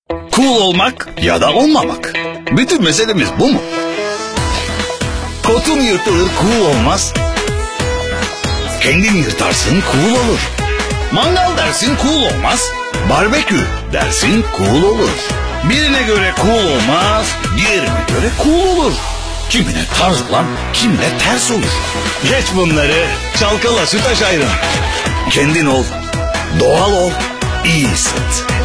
Cool olmak ya da olmamak. Bütün meselemiz bu mu? Kotun yırtılır, cool olmaz. Kendin yırtarsın, cool olur. Mangal dersin, cool olmaz. Barbekü dersin, cool olur. Birine göre cool olmaz, diğerine göre cool olur. Kimine tarz olan, kimine ters olur. Geç bunları, çalkala sütaş ayran. Kendin ol, doğal ol, iyi hisset.